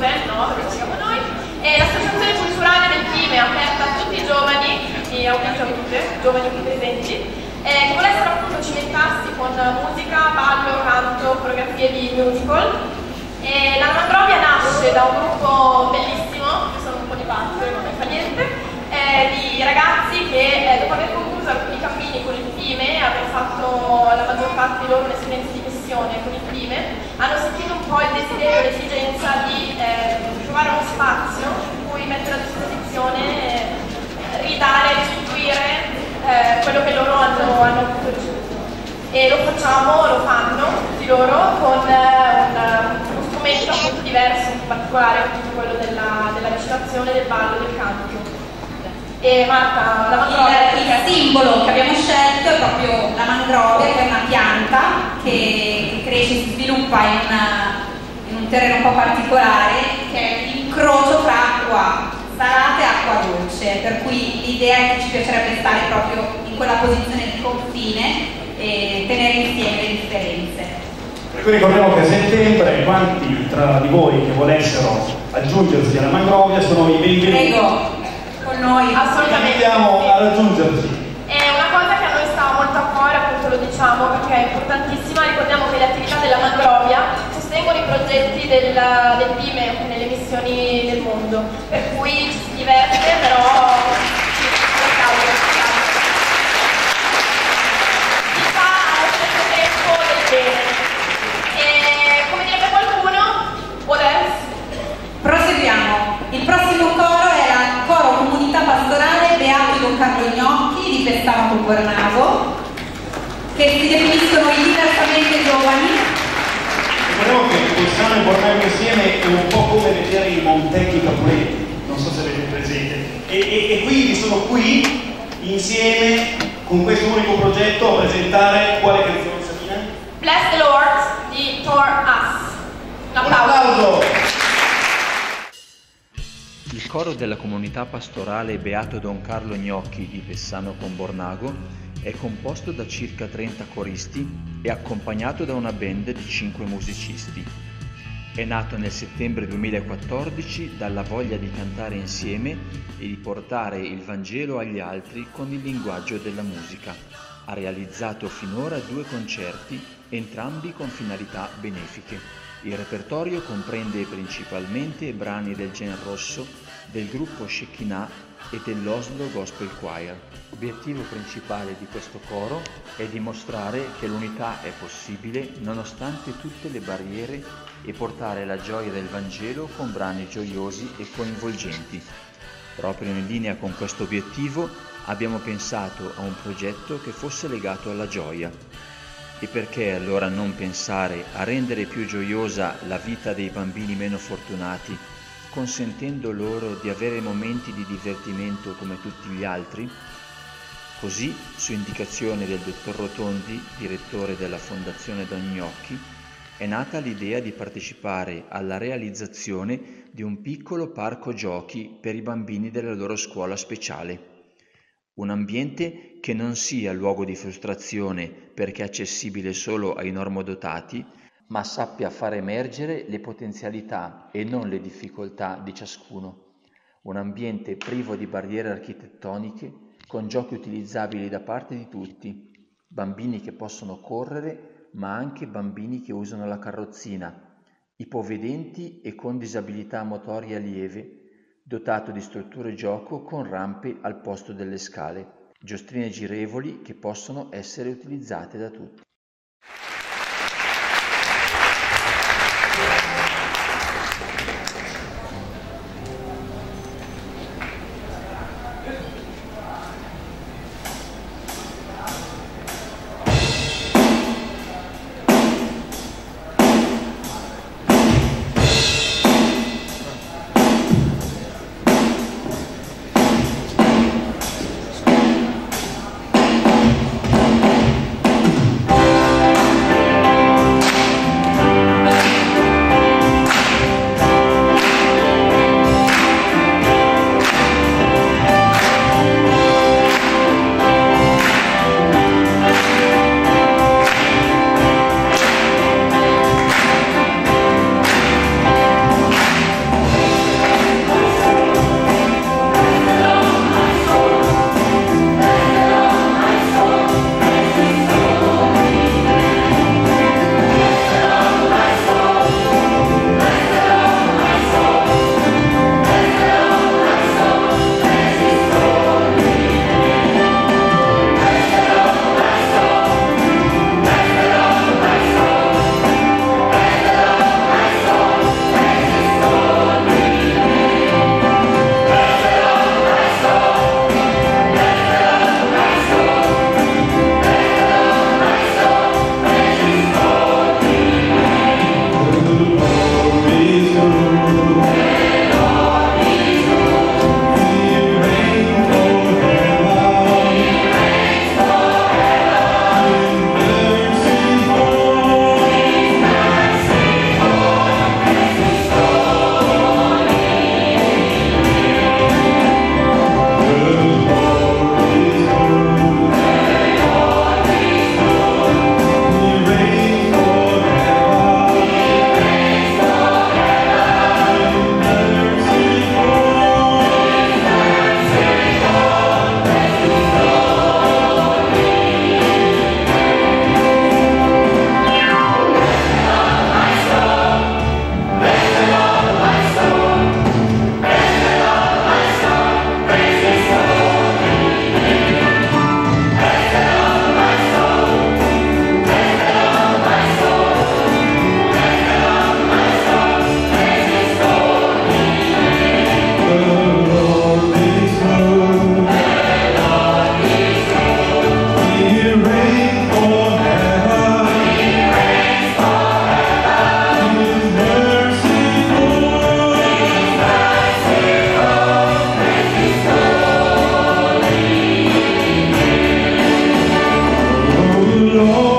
Rosen, no? Dove ci siamo noi. E l'associazione culturale del Pime è aperta a tutti i giovani, quindi auguri a tutti, giovani qui presenti, che volessero appunto cimentarsi con musica, ballo, canto, coreografie di musical. E la Mangrovia nasce da un gruppo bellissimo, che sono un po' di pazze, non ne fa niente, di ragazzi che dopo aver concluso alcuni cammini con il Pime, aver fatto la maggior parte di loro un'esperienza di missione con il Pime, hanno sentito un po' il desiderio e l'esigenza di trovare uno spazio in cui mettere a disposizione, ridare, restituire quello che loro hanno ricevuto. E lo facciamo, lo fanno tutti loro con uno strumento molto diverso, in particolare appunto quello della recitazione, del ballo, del canto. E Marta, la mangrovia, il simbolo che abbiamo scelto è proprio la mangrovia, che è una pianta che cresce e si sviluppa in un terreno un po' particolare, che è l'incrocio tra acqua salata e acqua dolce, per cui l'idea è che ci piacerebbe stare proprio in quella posizione di confine e tenere insieme le differenze. Per cui ricordiamo che a settembre quanti tra di voi che volessero aggiungersi alla mangrovia sono i benvenuti. Prego. Con noi assolutamente andiamo a raggiungerci. È una cosa che a noi sta molto a cuore, appunto lo diciamo perché è importantissima. Ricordiamo che le attività della Mangrovia sostengono i progetti del Pime nelle missioni del mondo, per cui ci si diverte, però si fa allo stesso tempo del bene. E come direbbe qualcuno, what else? Proseguiamo. Il prossimo coro è la Coro Comunità Pastorale Beato Don Carlo Gnocchi di Pestano Combornago, che si definiscono i diversamente giovani. Ricordiamo che Pestano e Combornago insieme è un po' come vedere i Montecchi Capuletti, non so se avete presente, e quindi sono qui insieme con questo unico progetto a presentare quale canzone, Sabina? Bless the Lord di For Us. Un applauso. Il coro della comunità pastorale Beato Don Carlo Gnocchi di Pessano Combornago è composto da circa 30 coristi e accompagnato da una band di 5 musicisti. È nato nel settembre 2014 dalla voglia di cantare insieme e di portare il Vangelo agli altri con il linguaggio della musica. Ha realizzato finora 2 concerti, entrambi con finalità benefiche. Il repertorio comprende principalmente brani del Gen Rosso, del gruppo Shekinah e dell'Oslo Gospel Choir. L'obiettivo principale di questo coro è dimostrare che l'unità è possibile nonostante tutte le barriere e portare la gioia del Vangelo con brani gioiosi e coinvolgenti. Proprio in linea con questo obiettivo abbiamo pensato a un progetto che fosse legato alla gioia. E perché allora non pensare a rendere più gioiosa la vita dei bambini meno fortunati, consentendo loro di avere momenti di divertimento come tutti gli altri? Così, su indicazione del dottor Rotondi, direttore della Fondazione Don Gnocchi, è nata l'idea di partecipare alla realizzazione di un piccolo parco giochi per i bambini della loro scuola speciale. Un ambiente che non sia luogo di frustrazione perché accessibile solo ai normodotati, ma sappia far emergere le potenzialità e non le difficoltà di ciascuno. Un ambiente privo di barriere architettoniche, con giochi utilizzabili da parte di tutti, bambini che possono correre, ma anche bambini che usano la carrozzina, ipovedenti e con disabilità motoria lieve, dotato di strutture gioco con rampe al posto delle scale, giostrine girevoli che possono essere utilizzate da tutti. Lord.